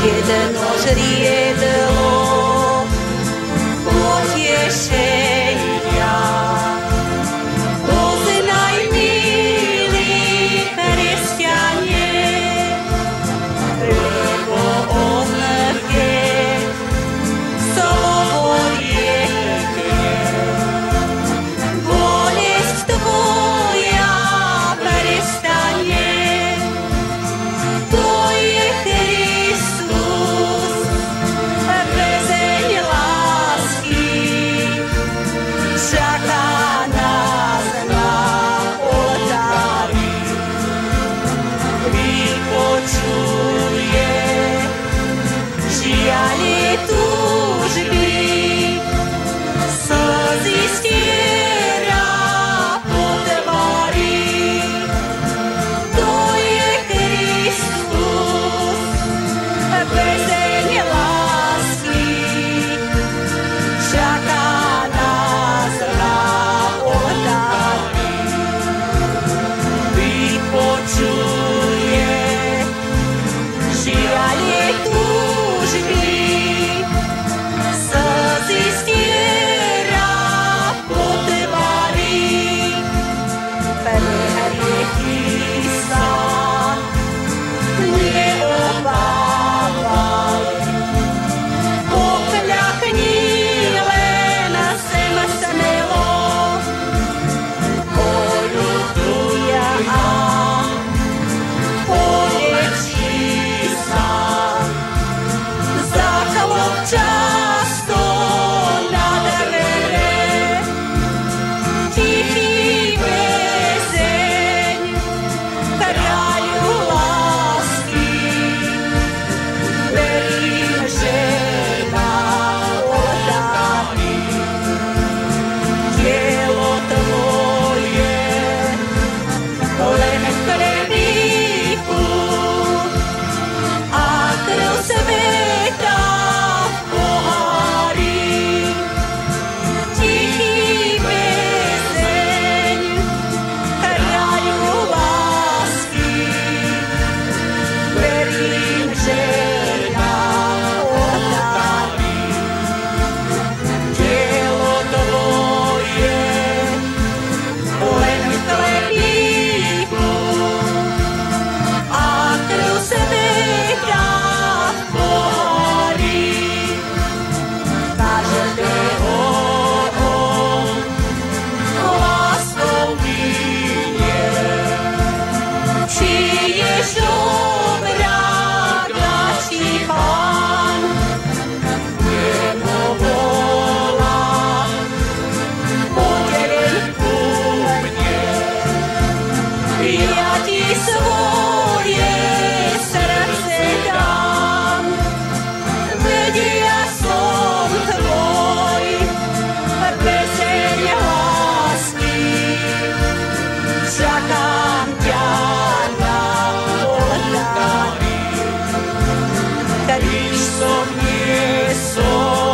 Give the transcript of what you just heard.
jedno žriedlo potešenia. Poznaj, milí kresťanie, lebo on vie slovo riekne. Bolesť tvoja prestane, to je Kristus, väzeň lásky, čaká nás na oltári. Vypočuje žiaľ túžby, slzy stiera po tvári. To je Kristus, väzeň lásky, čaká nás na oltári. Vypočuje žiaľ túžby, slzy stiera po tvári. Pre hriechy sa neobávaj, pokľakni len sem smelo, poľutuj a polečí sa. Zaklop často na dvere, tichý väzeň, kráľu lásky. Verím, že na oltári telo tvoje len v chlebíku a krv sveta v pohári. Tichý väzeň, kráľu lásky. Verím, že na oltári telo tvoje len v chlebíku a krv sveta v pohári. Každého on láskou minie, či ješ obráda, či Pán nepovolá. Podeň ku mne, ja ti svoje srdce dám, veď ja som tvoj, väzeň lásky, čakám ťa na oltári. Križ som niesol